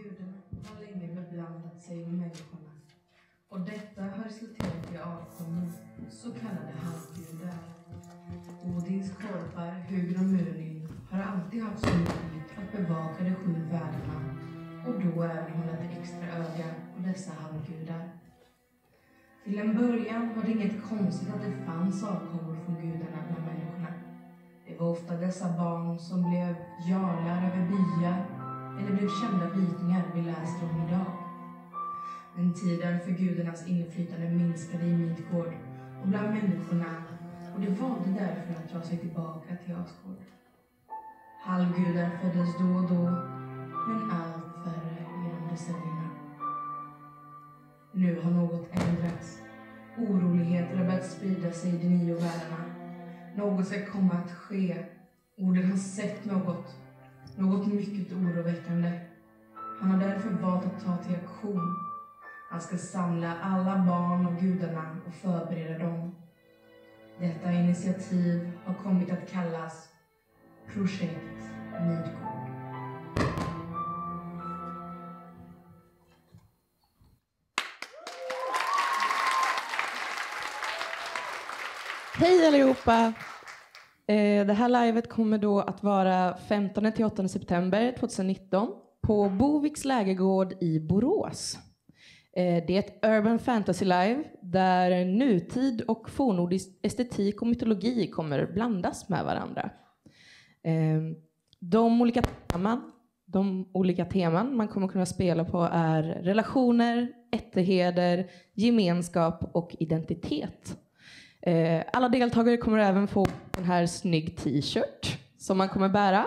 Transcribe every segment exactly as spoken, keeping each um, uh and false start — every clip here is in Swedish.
Guden har länge beblandat sig med människorna, och detta har resulterat i avkommer, så kallade halvgudar. Odins korpar, Hugin och Munin, har alltid haft som uppgift att bevaka de sju världarna, och då även hålla ett extra öga på dessa halvgudar. Till en början var det inget konstigt att det fanns avkommor från gudarna bland människorna. Det var ofta dessa barn som blev jarlar över byar eller blev kända vikingar vi läser om idag. Men tiden för gudarnas inflytande minskade i Midgård och bland människorna, och det valde därför att dra sig tillbaka till Asgård. Halvgudar föddes då och då, men allt färre genom decennierna. Nu har något ändrats. Oroligheter har börjat sprida sig i de nio världarna. Något ska komma att ske. Orden har sett något. Något mycket oroväckande. Han har därför valt att ta till aktion. Han ska samla alla barn och gudarna och förbereda dem. Detta initiativ har kommit att kallas Projekt Midgård. Hej allihopa! Det här livet kommer då att vara femtonde till åttonde september tjugonitton på Boviks lägergård i Borås. Det är ett urban fantasy live där nutid och fornnordisk estetik och mytologi kommer blandas med varandra. De olika teman, de olika teman man kommer kunna spela på är relationer, ätterheder, gemenskap och identitet. Alla deltagare kommer även få den här snygg t-shirt som man kommer bära.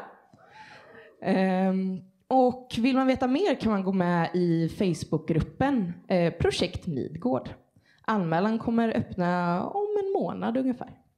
Och vill man veta mer kan man gå med i Facebookgruppen Projekt Midgård. Anmälan kommer öppna om en månad ungefär.